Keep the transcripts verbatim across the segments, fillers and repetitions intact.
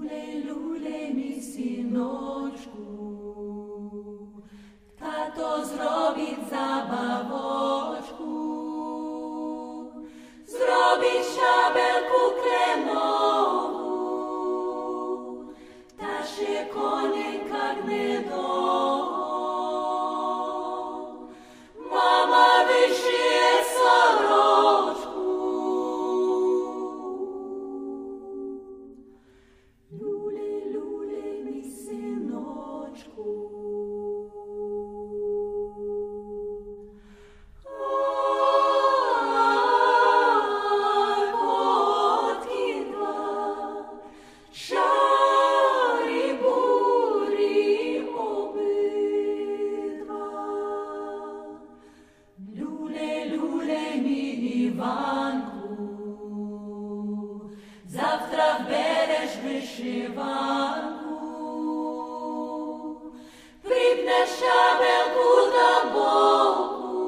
Ljuljay, ljuljay mi sinočku, tato zrobit zabavočku, zrobit šabelku klemovu, taše konjenka gnedo. Mama vyšije soročku. Ljuljay, ljuljay mi sinočku. Завтра вбереш вишиванку, припнеш шабелку до боку,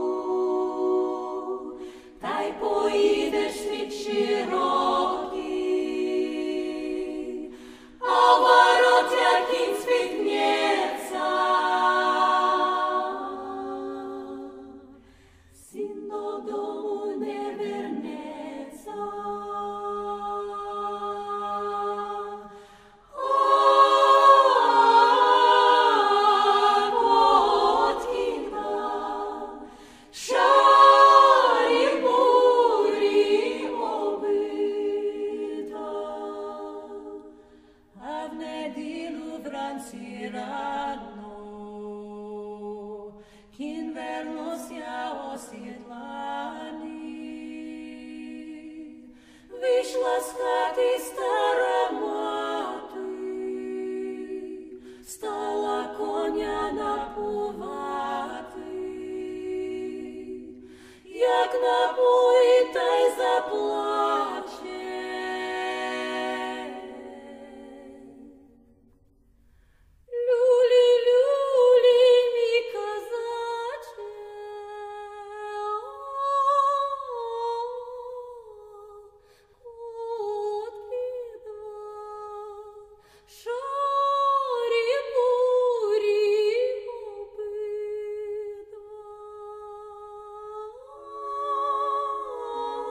та й поїдеш світ широкий, а в воротях кінь світнеться. Син додому не вернеться. Вранці рано кінь вернувся осідланий, вийшла з хати стара мати, стала коня напувати, як напоїть, та й заплаче.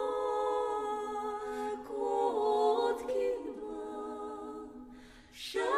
Show